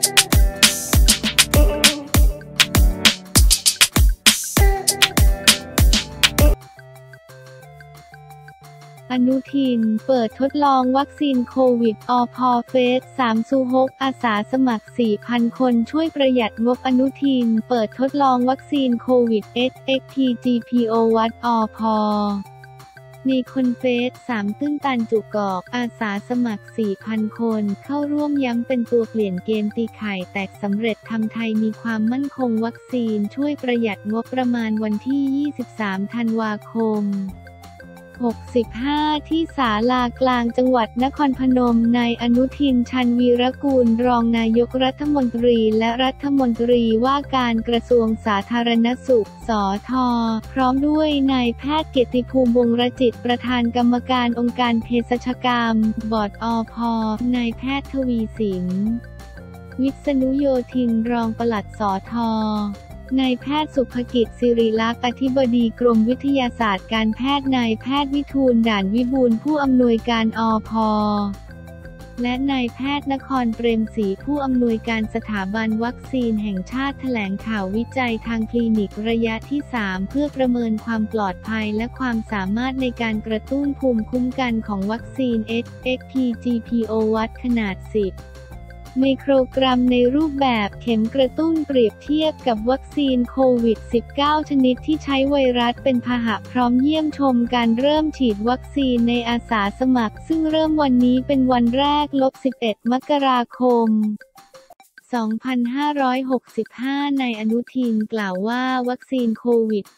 อนุทินเปิดทดลองวัคซีนโควิดอพเฟส3ซูฮกอาสาสมัคร 4,000 คนช่วยประหยัดงบอนุทินเปิดทดลองวัคซีนโควิด XXPGPO วัดอพในคนเฟส3ตื้นตันจุกอกอาสาสมัคร 4,000 คนเข้าร่วมย้ำเป็นตัวเปลี่ยนเกมตีไข่แตกสำเร็จทำไทยมีความมั่นคงวัคซีนช่วยประหยัดงบประมาณวันที่ 23 ธันวาคม65ที่ศาลากลางจังหวัดนครพนมนายอนุทินชาญวีรกูลรองนายกรัฐมนตรีและรัฐมนตรีว่าการกระทรวงสาธารณสุขสท.พร้อมด้วยนายแพทย์เกียรติภูมิวงศ์รจิตประธานกรรมการองค์การเภสัชกรรมบอร์ดอพ.นายแพทย์ทวีสินวิษณุโยธินรองปลัดสท.นายแพทย์สุภกิจสิริลักษณ์อธิบดีกรมวิทยาศาสตร์การแพทย์นายแพทย์วิทูลด่านวิบูลย์ผู้อำนวยการอพ.และนายแพทย์นครเปรมศรีผู้อำนวยการสถาบันวัคซีนแห่งชาติแถลงข่าววิจัยทางคลินิกระยะที่ 3 เพื่อประเมินความปลอดภัยและความสามารถในการกระตุ้นภูมิคุ้มกันของวัคซีน XXPGPO วัดขนาด 10 ไมโครกรัมในรูปแบบเข็มกระตุ้นเปรียบเทียบกับวัคซีนโควิด -19 ชนิดที่ใช้ไวรัสเป็นพาหะพร้อมเยี่ยมชมการเริ่มฉีดวัคซีนในอาสาสมัครซึ่งเริ่มวันนี้เป็นวันแรก-11 มกราคม 2565 นายอนุทินกล่าวว่าวัคซีนโควิด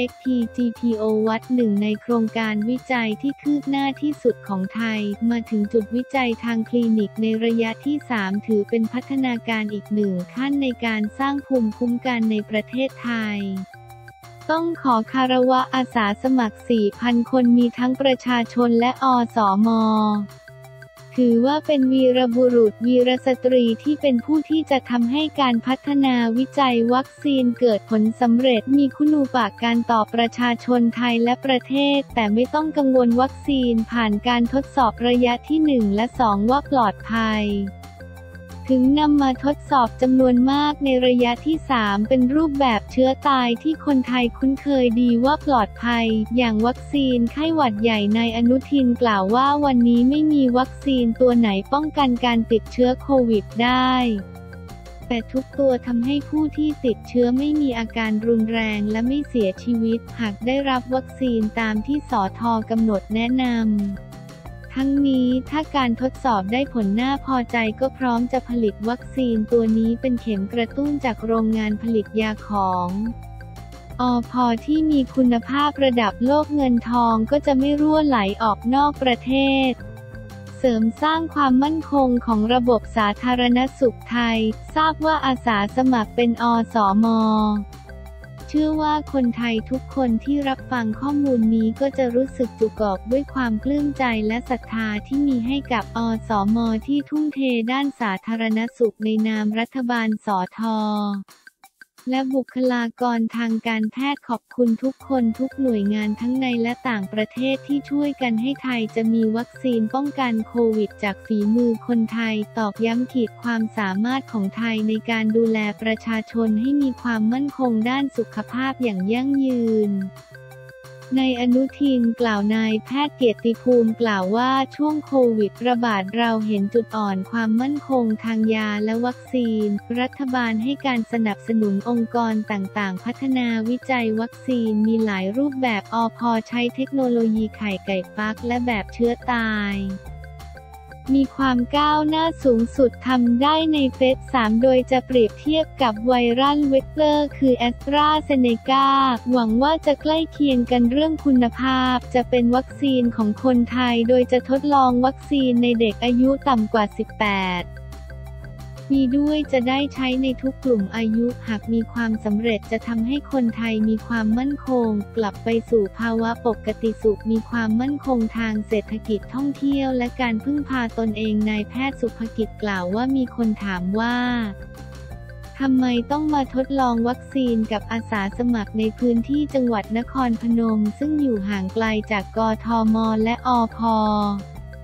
XXPGPO วัดหนึ่งในโครงการวิจัยที่คืบหน้าที่สุดของไทยมาถึงจุดวิจัยทางคลินิกในระยะที่ 3 ถือเป็นพัฒนาการอีกหนึ่งขั้นในการสร้างภูมิคุ้มกันในประเทศไทยต้องขอคารวะอาสาสมัคร 4,000 คนมีทั้งประชาชนและอสม.ถือว่าเป็นวีรบุรุษวีรสตรีที่เป็นผู้ที่จะทำให้การพัฒนาวิจัยวัคซีนเกิดผลสำเร็จมีคุณูปการต่อประชาชนไทยและประเทศแต่ไม่ต้องกังวลวัคซีนผ่านการทดสอบระยะที่ 1 และ 2 ว่าปลอดภัยถึงนำมาทดสอบจำนวนมากในระยะที่ 3 เป็นรูปแบบเชื้อตายที่คนไทยคุ้นเคยดีว่าปลอดภัยอย่างวัคซีนไข้หวัดใหญ่นายอนุทินกล่าวว่าวันนี้ไม่มีวัคซีนตัวไหนป้องกันการติดเชื้อโควิดได้แต่ทุกตัวทำให้ผู้ที่ติดเชื้อไม่มีอาการรุนแรงและไม่เสียชีวิตหากได้รับวัคซีนตามที่สท.กำหนดแนะนำทั้งนี้ถ้าการทดสอบได้ผลน่าพอใจก็พร้อมจะผลิตวัคซีนตัวนี้เป็นเข็มกระตุ้นจากโรงงานผลิตยาของอพ.ที่มีคุณภาพระดับโลกเงินทองก็จะไม่รั่วไหลออกนอกประเทศเสริมสร้างความมั่นคงของระบบสาธารณสุขไทยทราบว่าอาสาสมัครเป็นอสม.เชื่อว่าคนไทยทุกคนที่รับฟังข้อมูลนี้ก็จะรู้สึกจุกอกด้วยความปลื้มใจและศรัทธาที่มีให้กับอสม.ที่ทุ่มเทด้านสาธารณสุขในนามรัฐบาลสท.และบุคลากรทางการแพทย์ขอบคุณทุกคนทุกหน่วยงานทั้งในและต่างประเทศที่ช่วยกันให้ไทยจะมีวัคซีนป้องกันโควิดจากฝีมือคนไทยตอกย้ำขีดความสามารถของไทยในการดูแลประชาชนให้มีความมั่นคงด้านสุขภาพอย่างยั่งยืนนายอนุทินกล่าวนายแพทย์เกียรติภูมิกล่าวว่าช่วงโควิดระบาดเราเห็นจุดอ่อนความมั่นคงทางยาและวัคซีนรัฐบาลให้การสนับสนุนองค์กรต่างๆพัฒนาวิจัยวัคซีนมีหลายรูปแบบอพ.ใช้เทคโนโลยีไข่ไก่ฟักและแบบเชื้อตายมีความก้าวหน้าสูงสุดทำได้ในเฟส 3 โดยจะเปรียบเทียบกับไวรัลเวกเตอร์คือแอสตราเซเนกาหวังว่าจะใกล้เคียงกันเรื่องคุณภาพจะเป็นวัคซีนของคนไทยโดยจะทดลองวัคซีนในเด็กอายุต่ำกว่า 18 ปีด้วยจะได้ใช้ในทุกกลุ่มอายุหากมีความสำเร็จจะทำให้คนไทยมีความมั่นคงกลับไปสู่ภาวะปกติสุขมีความมั่นคงทางเศรษฐกิจท่องเที่ยวและการพึ่งพาตนเองนายแพทย์สุภกิจกล่าวว่ามีคนถามว่าทำไมต้องมาทดลองวัคซีนกับอาสาสมัครในพื้นที่จังหวัดนครพนมซึ่งอยู่ห่างไกลจากกทมและอพ.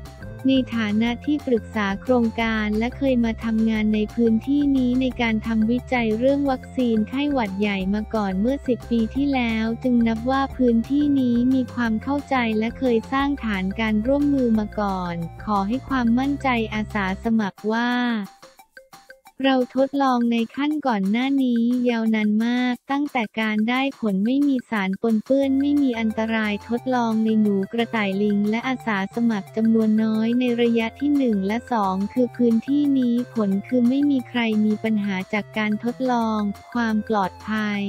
ในฐานะที่ปรึกษาโครงการและเคยมาทำงานในพื้นที่นี้ในการทำวิจัยเรื่องวัคซีนไข้หวัดใหญ่มาก่อนเมื่อ10 ปีที่แล้วจึงนับว่าพื้นที่นี้มีความเข้าใจและเคยสร้างฐานการร่วมมือมาก่อนขอให้ความมั่นใจอาสาสมัครว่าเราทดลองในขั้นก่อนหน้านี้ยาวนานมากตั้งแต่การได้ผลไม่มีสารปนเปื้อนไม่มีอันตรายทดลองในหนูกระต่ายลิงและอาสาสมัครจำนวนน้อยในระยะที่1และ2คือพื้นที่นี้ผลคือไม่มีใครมีปัญหาจากการทดลองความปลอดภัย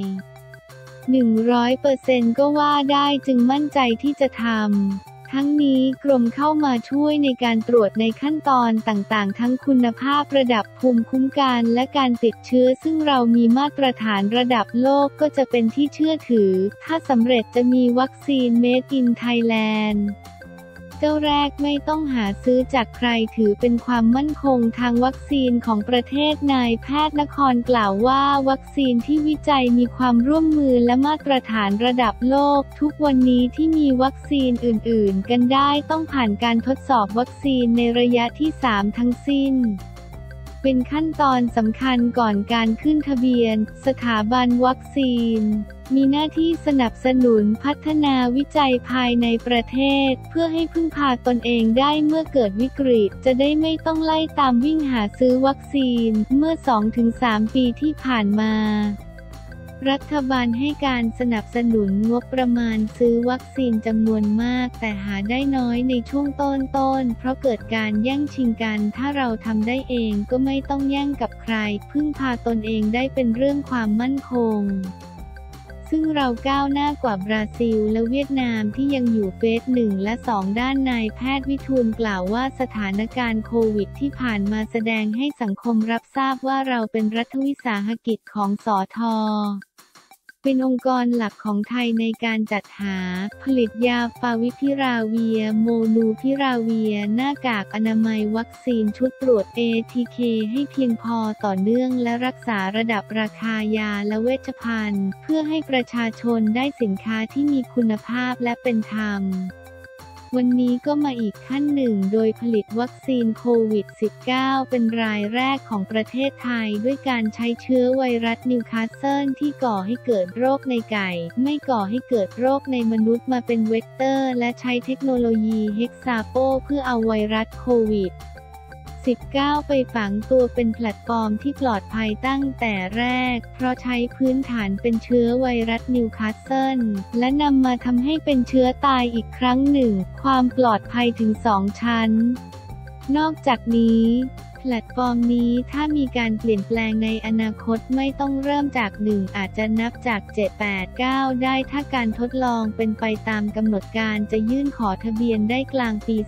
100%ก็ว่าได้จึงมั่นใจที่จะทำทั้งนี้กรมเข้ามาช่วยในการตรวจในขั้นตอนต่างๆทั้งคุณภาพระดับภูมิคุ้มกันและการติดเชื้อซึ่งเรามีมาตรฐานระดับโลกก็จะเป็นที่เชื่อถือถ้าสำเร็จจะมีวัคซีน Made in Thailand เจ้าแรกไม่ต้องหาซื้อจากใครถือเป็นความมั่นคงทางวัคซีนของประเทศนายแพทย์นครกล่าวว่าวัคซีนที่วิจัยมีความร่วมมือและมาตรฐานระดับโลกทุกวันนี้ที่มีวัคซีนอื่นๆกันได้ต้องผ่านการทดสอบวัคซีนในระยะที่3ทั้งสิ้นเป็นขั้นตอนสำคัญก่อนการขึ้นทะเบียนสถาบันวัคซีนมีหน้าที่สนับสนุนพัฒนาวิจัยภายในประเทศเพื่อให้พึ่งพาตนเองได้เมื่อเกิดวิกฤตจะได้ไม่ต้องไล่ตามวิ่งหาซื้อวัคซีนเมื่อ 2-3 ปีที่ผ่านมารัฐบาลให้การสนับสนุนงบประมาณซื้อวัคซีนจำนวนมากแต่หาได้น้อยในช่วงต้นเพราะเกิดการแย่งชิงกันถ้าเราทำได้เองก็ไม่ต้องแย่งกับใครพึ่งพาตนเองได้เป็นเรื่องความมั่นคงซึ่งเราก้าวหน้ากว่าบราซิลและเวียดนามที่ยังอยู่เฟส1และ2ด้านนายแพทย์วิทูลกล่าวว่าสถานการณ์โควิดที่ผ่านมาแสดงให้สังคมรับทราบว่าเราเป็นรัฐวิสาหกิจของสท.เป็นองค์กรหลักของไทยในการจัดหาผลิตยาฟาวิพิราเวียโมนูพิราเวียหน้ากากอนามัยวัคซีนชุดตรวจ ATK ให้เพียงพอต่อเนื่องและรักษาระดับราคายาและเวชภัณฑ์เพื่อให้ประชาชนได้สินค้าที่มีคุณภาพและเป็นธรรมวันนี้ก็มาอีกขั้นหนึ่งโดยผลิตวัคซีนโควิด -19 เป็นรายแรกของประเทศไทยด้วยการใช้เชื้อไวรัสนิวคาสเซิลที่ก่อให้เกิดโรคในไก่ไม่ก่อให้เกิดโรคในมนุษย์มาเป็นเวกเตอร์และใช้เทคโนโลยีเฮกซาโปเพื่อเอาไวรัสโควิด-19 ไปฝังตัวเป็นแพลตฟอร์มที่ปลอดภัยตั้งแต่แรกเพราะใช้พื้นฐานเป็นเชื้อไวรัสนิวคาสเซิลและนำมาทำให้เป็นเชื้อตายอีกครั้งหนึ่งความปลอดภัยถึง2 ชั้นนอกจากนี้แพลตฟอร์มนี้ถ้ามีการเปลี่ยนแปลงในอนาคตไม่ต้องเริ่มจาก1อาจจะนับจาก7 8 9ได้ถ้าการทดลองเป็นไปตามกำหนดการจะยื่นขอทะเบียนได้กลางปี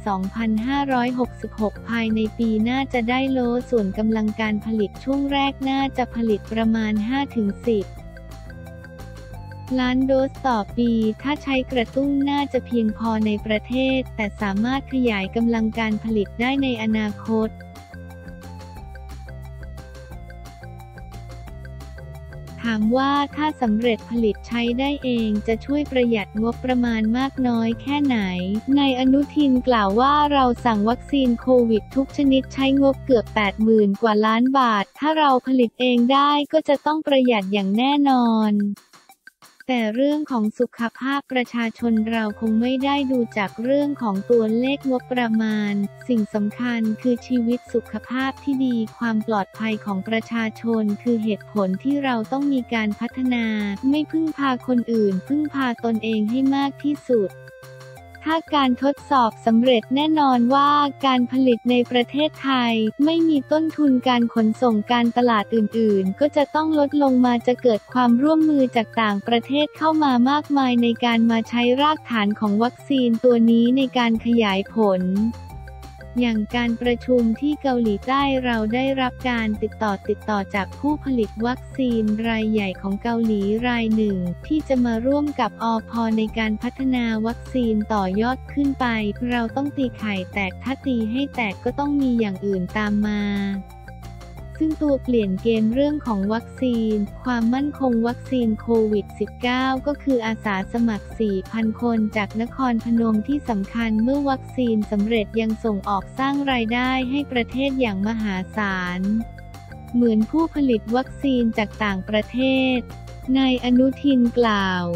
2566 ภายในปีหน้าจะได้โลส่วนกำลังการผลิตช่วงแรกน่าจะผลิตประมาณ 5-10 ล้านโดสต่อปีถ้าใช้กระตุ้นน่าจะเพียงพอในประเทศแต่สามารถขยายกำลังการผลิตได้ในอนาคตถามว่าถ้าสำเร็จผลิตใช้ได้เองจะช่วยประหยัดงบประมาณมากน้อยแค่ไหนนายอนุทินกล่าวว่าเราสั่งวัคซีนโควิดทุกชนิดใช้งบเกือบ 80,000 กว่าล้านบาทถ้าเราผลิตเองได้ก็จะต้องประหยัดอย่างแน่นอนแต่เรื่องของสุขภาพประชาชนเราคงไม่ได้ดูจากเรื่องของตัวเลขงบประมาณสิ่งสำคัญคือชีวิตสุขภาพที่ดีความปลอดภัยของประชาชนคือเหตุผลที่เราต้องมีการพัฒนาไม่พึ่งพาคนอื่นพึ่งพาตนเองให้มากที่สุดถ้าการทดสอบสำเร็จแน่นอนว่าการผลิตในประเทศไทยไม่มีต้นทุนการขนส่งการตลาดอื่นๆก็จะต้องลดลงมาจะเกิดความร่วมมือจากต่างประเทศเข้ามามากมายในการมาใช้รากฐานของวัคซีนตัวนี้ในการขยายผลอย่างการประชุมที่เกาหลีใต้เราได้รับการติดต่อจากผู้ผลิตวัคซีนรายใหญ่ของเกาหลีรายหนึ่งที่จะมาร่วมกับอพ.ในการพัฒนาวัคซีนต่อยอดขึ้นไปเราต้องตีไข่แตกถ้าตีให้แตกก็ต้องมีอย่างอื่นตามมาซึ่งตัวเปลี่ยนเกมเรื่องของวัคซีนความมั่นคงวัคซีนโควิด -19 ก็คืออาสาสมัคร 4,000 คนจากนครพนมที่สำคัญเมื่อวัคซีนสำเร็จยังส่งออกสร้างรายได้ให้ประเทศอย่างมหาศาลเหมือนผู้ผลิตวัคซีนจากต่างประเทศนายอนุทินกล่าว